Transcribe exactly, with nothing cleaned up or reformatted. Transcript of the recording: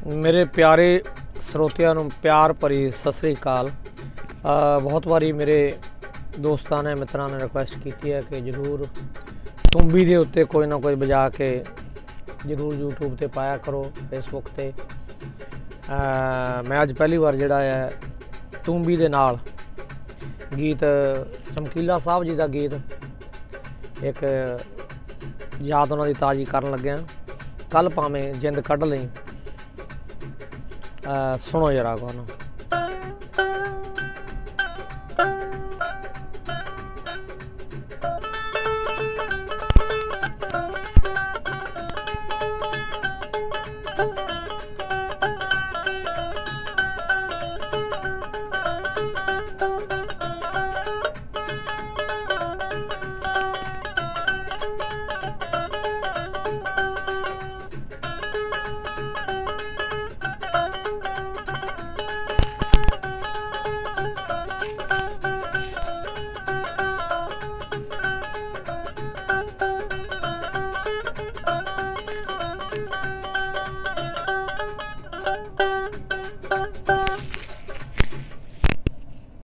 मेरे प्यारे ਸਰੋਤਿਆਂ ਨੂੰ ਪਿਆਰ ਭਰੀ ਸਤਿ ਸ੍ਰੀ ਅਕਾਲ। ਬਹੁਤ ਵਾਰੀ ਮੇਰੇ ਦੋਸਤਾਂ ਨੇ ਮਿੱਤਰਾਂ ਨੇ ਰਿਕੁਐਸਟ ਕੀਤੀ ਹੈ ਕਿ ਜ਼ਰੂਰ ਤੂੰਬੀ ਦੇ ਉੱਤੇ ਕੋਈ ਨਾ ਕੋਈ ਵਜਾ ਕੇ ਜ਼ਰੂਰ YouTube ਤੇ ਪਾਇਆ ਕਰੋ, ਫੇਸਬੁੱਕ ਤੇ। ਮੈਂ ਅੱਜ ਪਹਿਲੀ ਵਾਰ ਜਿਹੜਾ ਹੈ ਤੂੰਬੀ ਦੇ ਨਾਲ ਗੀਤ ਚਮਕੀਲਾ ਸਾਹਿਬ ਜੀ ਦਾ ਗੀਤ ਇੱਕ ਯਾਦ ਉਹਨਾਂ ਦੀ ਤਾਜ਼ੀ ਕਰਨ ਲੱਗਿਆ। ਕੱਲ ਭਾਵੇਂ ਜਿੰਦ ਕੱਢ ਲਈ, सुनो जरा गाना।